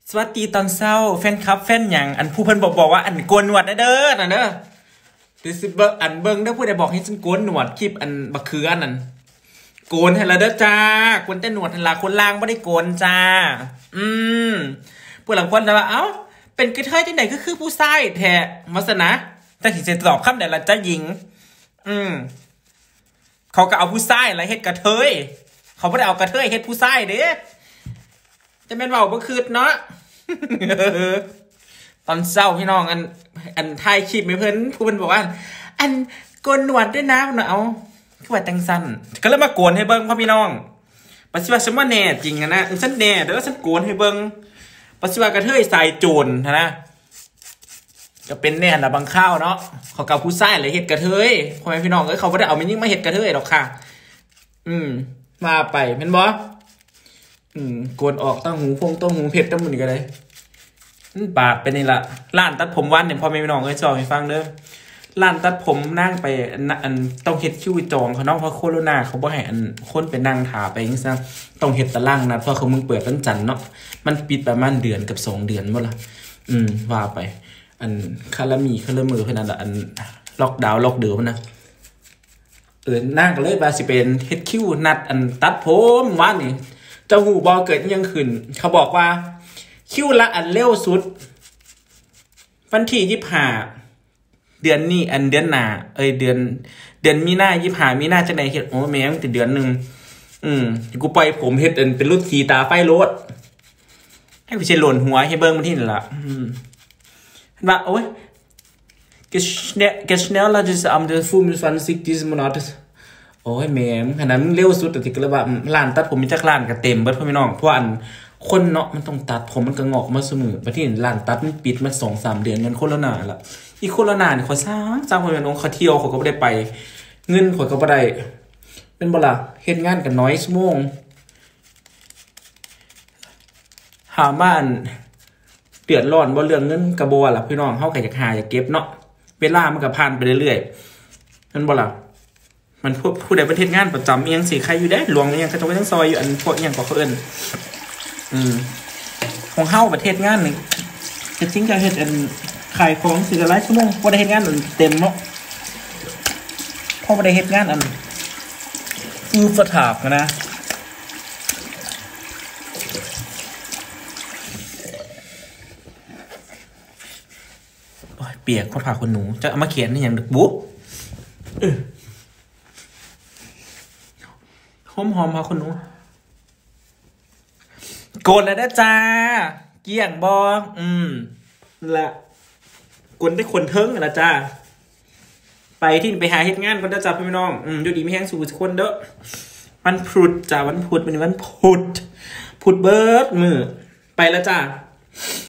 สวัสดีตอนเช้าแฟนคลับแฟนอย่างอันผู้เพิ่นบอกว่าอันโกนหนวดนะเด้อนะเด้อหรือสิเบิ่งอันเบิ่งเด้อผู้ใดบอกให้ฉันโกนหนวดคลิปอันบักเขือนั่นโกนให้ละเด้อจ้าโกนแต่หนวดให้ละคนล่างไม่ได้โกนจ้าผู้หลังคนจะว่าเอ้าเป็นกระเทยที่ไหนก็คือผู้ชายแท้มาสนะแต่ที่จะตอบคำไหนละจ้าหญิงเขาก็เอาผู้ชายอะไรเฮ็ดกระเทยเขาไม่ได้เอากระเทยเฮ็ดผู้ชายเด้จะเป็นเบาบ่คืดเนาะตอนเศร้าพี่น้องอันถ่ายคลิปไม่เพิ่นผู้เพิ่นบอกว่าอันโกนหนวดด้วยนะเนาะเอาคือว่าจังซั่นก็เลยมาโกนให้เบิ่งพ่อพี่น้องปัสสิว่าฉันว่าแน่จริงนะฉันแน่เด้อฉันโกนให้เบิ่งปัสสิว่ากระเทยใส่โจรนะก็เป็นแน่ละบางข้าวเนาะเขากับผู้ชายเลยเฮ็ดกระเทยพ่อแม่พี่น้องเขาบ่ได้เอามันยิ่งมาเฮ็ดกระเทยหรอกค่ะมาไปแม่นบ่โกนออกตั้งหูต้องหูเพชรตั้งมือกันเลยบาดไปนี่ละร้านตัดผมวันเนี่ยพ่อแม่พี่น้องเอ้ยจองให้ฟังเด้อร้านตัดผมนั่งไปอันต้องเฮ็ดคิวจองเขาเนาะเพราะโควิดเขาบ่ให้อันคนไปนั่งถาไปจังซั่นต้องเฮ็ดตารางนัดเพราะเขามึงเปิดวันจันทร์เนาะมันปิดประมาณเดือนกับ2 เดือนบ่ล่ะว่าไปอันคารามือเพิ่นนั่นล่ะอันล็อกดาวน์ล็อกเดือนะนั่งก็เลยว่าสิเป็นเฮ็ดคิวนัดอันตัดผมวันนี้เจ้าหูบอเกิดยังขึ้นเขาบอกว่าคิวละอันเร็วสุดวันที่25เดือนนี้อันเดือนหน้าเดือนมีนา25มีนาจังได๋เฮ็ดโอ้แม่งแต่เดือนนึงกูปล่อยผมเฮ็ดเป็นรุ่นสีตาไฟโลดให้กูใช้หล่นหัวให้เบิ่งมันที่นั่นล่ะเห็นว่าโอ้ยgeschneller das am 25 diesen Monatโอ้ยแม่ขนาดมึงเร็วสุดแต่ที่ก็เลยว่าร้านตัดผมมีจักร้านก็เต็มเบิดพ่อพี่น้องเพราะอันคนเนาะมันต้องตัดผมมันก็งอกมาเสมอประเทศร้านตัดมันปิดมา 2-3 เดือนเงินโควิดละอีโควิดนี่เขาสร้างพ่อพี่น้องเขาเที่ยวเขาก็บ่ได้ไปเงินเขาก็บ่ได้เป็นบ่ล่ะเฮ็ดงานกันน้อยชั่วโมงหาบ้านเดือดร้อนบ่เรื่องเงินก็บ่ล่ะพี่น้องเฮาก็อยากหาอยากเก็บเนาะเวลามันก็ผ่านไปเรื่อยๆมันบ่ล่ะมันผู้ใดประเทศงานประจำเอียงสิใครอยู่ได้หลวงเอียงเขาจะไปทั้งซอยอยู่อันพวกเอียงกว่าเขาเอิ้นของเฮาประเทศงานนี่จะจริงจะเฮ็ดอันขายของสิหลายชั่วโมงบ่ได้เฮ็ดงานเต็มเนาะพอบ่ได้เฮ็ดงานอันสถาปนะโอ้ยเปียกคนผ่าคนหนูจะเอามาเขียนนี่อย่างดึกบุ๊หอมพาคนหนูโกนแล้วนะจ้าเกี่ยงบอละกนได้คนเทิงนะจ้าไปที่ไปหาเฮ็ดงานคนจะจับพี่น้องดูดีไม่แห้งสู่คนเด้อวันพุธจ้าวันพุธเป็นวันพุธเบิร์ดมือไปแล้วจ้า